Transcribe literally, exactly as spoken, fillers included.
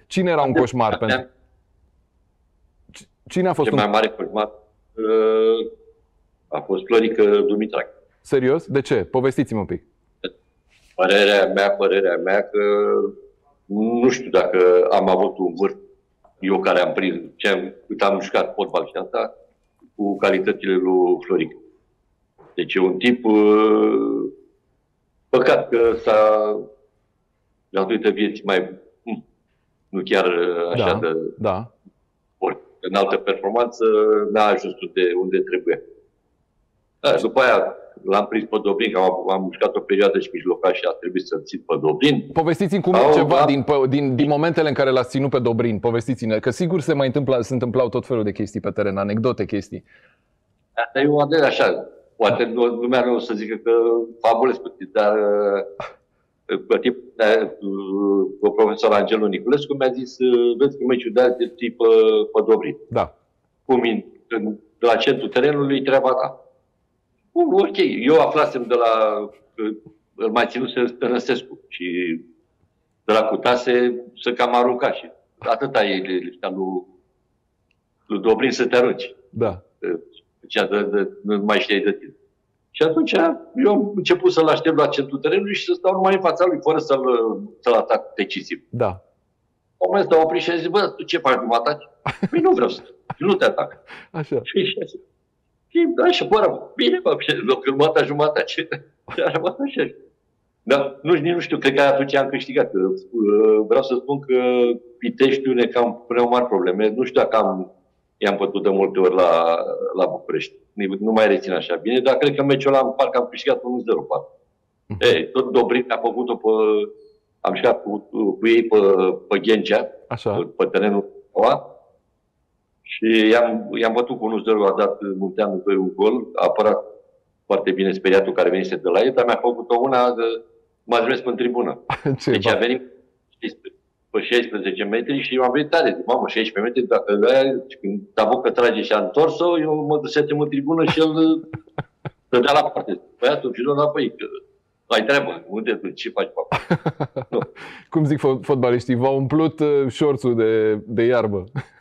Cine era un coșmar pentru... Cine a fost cel un... mai mare coșmar a fost Florica Dumitrache. Serios? De ce? Povestiți-mă un pic. Părerea mea, părerea mea că nu știu dacă am avut un vârf, eu care am prins, ce am, am jucat fotbal și asta, cu calitățile lui Florica. Deci e un tip, păcat că s-a, datorită vieții mai, nu chiar așa da, de, da. Ori, în altă performanță, n-a ajuns unde, unde trebuie. Da, după aia l-am prins pe Dobrin, că am, am mușcat o perioadă și mijlocaș și a trebuit să-l țin pe Dobrin. Povestiți-mi cum e ceva din, din, din momentele în care l-ați ținut pe Dobrin. Povestiți-ne, că sigur se mai întâmpla, se întâmplau tot felul de chestii pe teren, anecdote, chestii. Asta e o adevăr așa. Poate lumea nu o să zică că fabulez cu tine, dar pe tip, cu profesor Angelo Niculescu mi-a zis, vezi că mă ciudat de tip pe Dobrin. Da. Cum de la centrul terenului, treaba ta. Bun, ok, eu aflasem de la, îl mai ținuse Tănăsescu și de la Cutase să cam arunca și atâta e lipsa lui, lui Dobrin să te arunci. Da. De, de, de, nu mai știai de tine. Și atunci eu am început să-l aștept la centrul terenului și să stau numai în fața lui, fără să-l să-l atac decisiv. Da. În moment ăsta opri și a zis, bă, tu ce faci, nu mă ataci? Păi nu vreau să, nu te atac. Așa. Și așa. Și așa, bă, bine, bă, jumătate, jumătate, ce? Așa, bă, așa. Dar nu, nu știu, cred că atunci am câștigat. Vreau să spun că Piteștiul ne cam puneau mari probleme. Nu știu dacă am, i-am pătut de multe ori la, la București. Nu mai rețin așa bine, dar cred că meciul ăla, parcă am câștigat unu zero, parcă. Ei, tot Dobrin a făcut-o pe... Am jucat cu, cu ei pe, pe Ghencea, așa, pe terenul ăla. Și i-am, i-am bătut cu unu zero, a dat Munteanu doi un gol, a apărat foarte bine speriatul care venise de la el, dar mi-a făcut o una de m-a trimis pe în tribună. Ce deci va? a venit pe șaisprezece metri și m-am venit tare. Mamă, șaisprezece metri, dacă aia, când Tabucă trage și a întors-o, eu mă duceam în tribună și el dădea la parte. Băiatul și doar înapoi, că ai treabă, unde tu, ce faci pe acolo? Cum zic fotbaliștii, v-au umplut șorțul de, de iarbă.